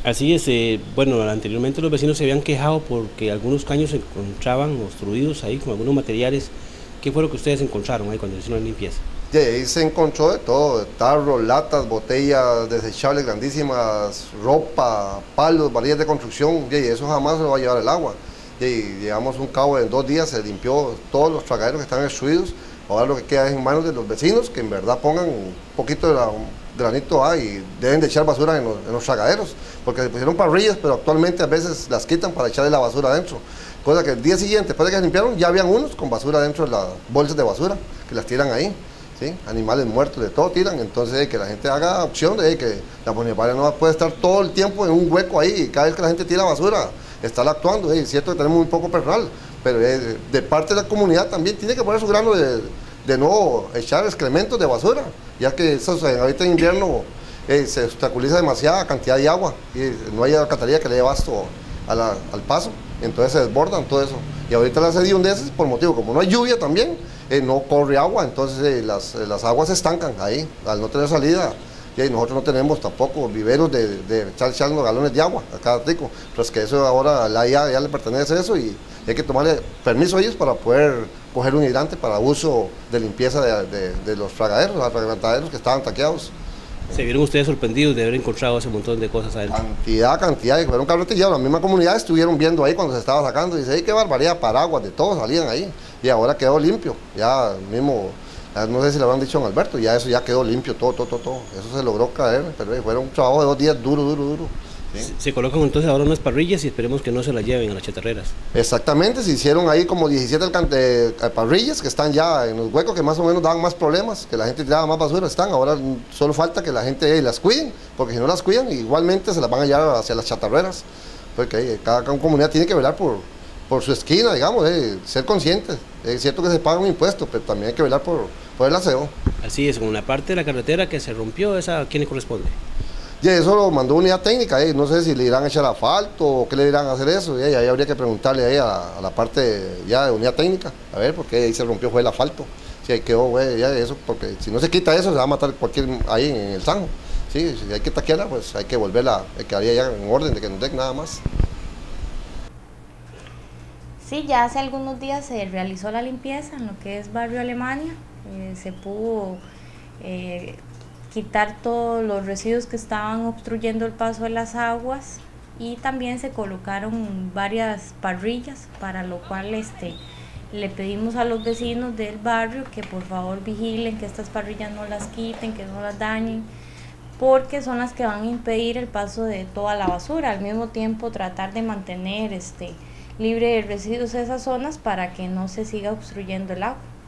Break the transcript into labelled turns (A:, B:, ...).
A: Así es, bueno, anteriormente los vecinos se habían quejado porque algunos caños se encontraban obstruidos ahí con algunos materiales. ¿Qué fue lo que ustedes encontraron ahí cuando hicieron la limpieza?
B: Y ahí se encontró de todo, tarros, latas, botellas desechables grandísimas, ropa, palos, varillas de construcción, y eso jamás se lo va a llevar el agua. Y llevamos un cabo en 2 días, se limpió todos los tragaderos que están destruidos. Ahora lo que queda es en manos de los vecinos, que en verdad pongan un poquito de granito y deben de echar basura en los tragaderos, porque se pusieron parrillas, pero actualmente a veces las quitan para echarle la basura adentro. Cosa que el día siguiente, después de que se limpiaron, ya habían unos con basura dentro de las bolsas de basura, que las tiran ahí. ¿Sí? Animales muertos, de todo tiran, entonces que la gente haga opción de que la municipalidad no puede estar todo el tiempo en un hueco ahí, y cada vez que la gente tira basura, estar actuando. Es cierto que tenemos muy poco personal, pero de parte de la comunidad también tiene que poner su grano de no echar excrementos de basura, ya que eso, ahorita en invierno se obstaculiza demasiada cantidad de agua y no hay alcantarilla que le dé abasto al paso, entonces se desbordan todo eso. Y ahorita las hediondezas, por motivo, como no hay lluvia también, no corre agua, entonces las aguas se estancan ahí, al no tener salida. Y nosotros no tenemos tampoco viveros de estar echando galones de agua a cada tico, pues que eso ahora a la IA ya le pertenece eso y hay que tomarle permiso a ellos para poder coger un hidrante para uso de limpieza de los fragaderos, los atragantaderos que estaban taqueados.
A: ¿Se vieron ustedes sorprendidos de haber encontrado ese montón de cosas adentro?
B: Cantidad, y fueron carretellados, la misma comunidad estuvieron viendo ahí cuando se estaba sacando, y dice, ¡ay, qué barbaridad! Paraguas, de todos salían ahí, y ahora quedó limpio, ya mismo, no sé si le habrán dicho a Alberto, ya eso ya quedó limpio, todo, eso se logró caer, pero fueron un trabajo de 2 días duro. ¿Sí?
A: Se colocan entonces ahora unas parrillas y esperemos que no se las lleven a las chatarreras.
B: Exactamente, se hicieron ahí como 17 parrillas que están ya en los huecos que más o menos daban más problemas, que la gente tiraba más basura, están, ahora solo falta que la gente las cuiden, porque si no las cuidan igualmente se las van a llevar hacia las chatarreras, porque cada comunidad tiene que velar por su esquina, digamos, ser conscientes. Es cierto que se paga un impuesto, pero también hay que velar por el aseo.
A: Así es, con una parte de la carretera que se rompió, ¿esa a quién le corresponde?
B: Y eso lo mandó unidad técnica, no sé si le irán a echar asfalto o qué le irán a hacer eso, ahí habría que preguntarle ahí a la parte ya de unidad técnica, a ver, porque ahí se rompió fue el asfalto, si ahí quedó, ya eso, porque si no se quita eso se va a matar cualquier ahí en el Sanjo, sí, si hay que taquearla, pues hay que volverla, quedaría ya en orden de que nos den nada más.
C: Sí, ya hace algunos días se realizó la limpieza en lo que es Barrio Alemania, se pudo quitar todos los residuos que estaban obstruyendo el paso de las aguas y también se colocaron varias parrillas, para lo cual le pedimos a los vecinos del barrio que por favor vigilen que estas parrillas no las quiten, que no las dañen, porque son las que van a impedir el paso de toda la basura, al mismo tiempo tratar de mantener libre de residuos esas zonas para que no se siga obstruyendo el agua.